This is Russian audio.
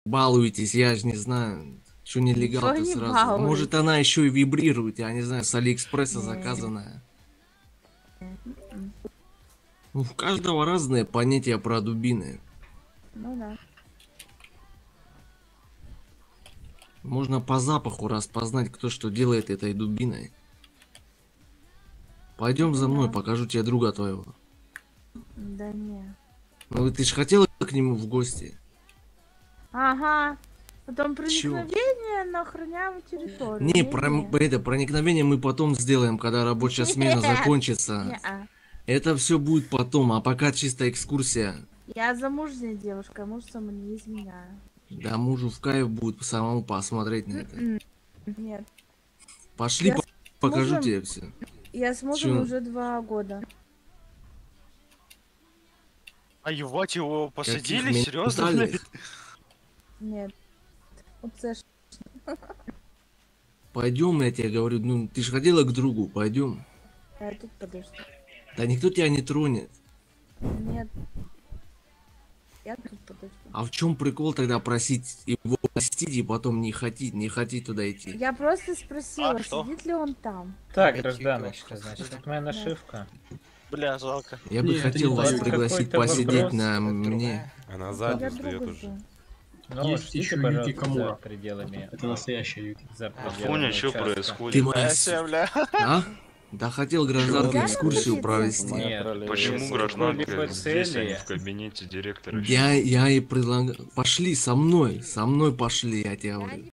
балуетесь, я же не знаю. Что нелегал ты Ничего не сразу? балуюсь. Может, она еще и вибрирует, я не знаю, с Алиэкспресса Не. заказанная. Ну, у каждого разное понятие про дубины. Ну да. Можно по запаху распознать, кто что делает этой дубиной. Пойдем за Ну мной, да. покажу тебе друга твоего. Да не. Ну ты ж хотела к нему в гости? Ага. Потом Чё? проникновение на охраняемую территорию. Не, это проникновение мы потом сделаем, когда рабочая смена Нет. закончится. Не-а. Это все будет потом, а пока чисто экскурсия. Я замужняя девушка, муж сам не изменяю. Да мужу в кайф будет самому посмотреть на это. Нет. Пошли, Я с покажу мужем- тебе все. Я с мужем Чё? уже 2 года. А ебать, его посадили? Каких Серьезно, ментальных? блядь? Нет. Вот це ж. Пойдем, я тебе говорю, ну ты же хотела к другу, пойдем. Я тут подожду. Да никто тебя не тронет. Нет. Я тут подожду. А в чем прикол тогда просить его простить и потом не хотеть туда идти? Я просто спросила, А, что? сидит ли он там. Так, гражданочка, значит, это моя нашивка. Бля, жалко. Я бы Не, это хотел не вас твоё. пригласить Какой-то посидеть вопрос. на мне. Она сзади Я сдает друга уже. жду. Ну, Есть ждите, еще Юки пожалуйста, за Камура. пределами. Это настоящая Юки. За пределами Афоня, что участка. происходит? Ты моя... Ася, бля. А? Да хотел гражданку Чё? экскурсию Нет. провести. Нет, Почему без гражданка какой-либо здесь, а не цели? в кабинете директора? Я и предлагаю... Пошли со мной пошли, я тебе говорю.